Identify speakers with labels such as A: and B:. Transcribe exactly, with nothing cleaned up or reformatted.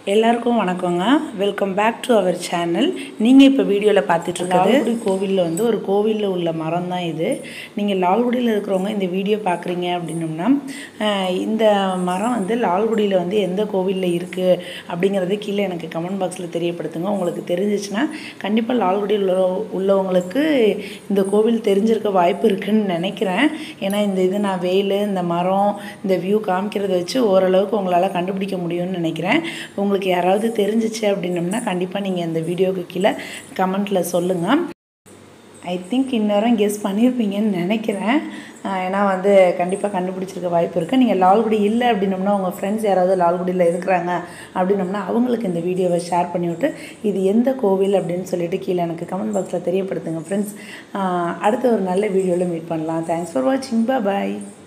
A: எல்லாருக்கும் வணக்கங்க. Welcome back to our channel. நீங்கள் இப்போ வீடியோவில் பார்த்துட்டு இருக்கிறது லால்குடி கோவிலில் வந்து ஒரு கோவிலில் உள்ள மரம் தான் இது. நீங்கள் லால்குடியில் இருக்கிறவங்க இந்த வீடியோ பார்க்குறீங்க அப்படின்னோம்னா இந்த மரம் வந்து லால்குடியில் வந்து எந்த கோவிலில் இருக்குது அப்படிங்கிறது கீழே எனக்கு கமெண்ட் பாக்ஸில் தெரியப்படுத்துங்க. உங்களுக்கு தெரிஞ்சிச்சுன்னா கண்டிப்பாக லால்குடியில் உள்ள உள்ளவங்களுக்கு இந்த கோவில் தெரிஞ்சிருக்க வாய்ப்பு இருக்குதுன்னு நினைக்கிறேன். ஏன்னா இந்த இது நான் வெயில் இந்த மரம் இந்த வியூ காமிக்கிறத வச்சு ஓரளவுக்கு உங்களால் கண்டுபிடிக்க முடியும்னு நினைக்கிறேன். உங்களுக்கு யாராவது தெரிஞ்சிச்சு அப்படின்னம்னா கண்டிப்பாக நீங்கள் இந்த வீடியோவுக்கு கீழே கமெண்ட்டில் சொல்லுங்கள். ஐ திங்க் இந்நேரம் கெஸ் பண்ணியிருப்பீங்கன்னு நினைக்கிறேன். ஏன்னா வந்து கண்டிப்பாக கண்டுபிடிச்சிருக்க வாய்ப்பு இருக்குது. நீங்கள் லால்குடி இல்லை அப்படின்னம்னா உங்கள் ஃப்ரெண்ட்ஸ் யாராவது லால்குடியில் இருக்கிறாங்க அப்படின்னம்னா அவங்களுக்கு இந்த வீடியோவை ஷேர் பண்ணிவிட்டு இது எந்த கோவில் அப்படின்னு சொல்லிட்டு கீழே எனக்கு கமெண்ட் பாக்ஸில் தெரியப்படுத்துங்க ஃப்ரெண்ட்ஸ். அடுத்த ஒரு நல்ல வீடியோவில் மீட் பண்ணலாம். தேங்க்ஸ் ஃபார் வாட்சிங். பாய்.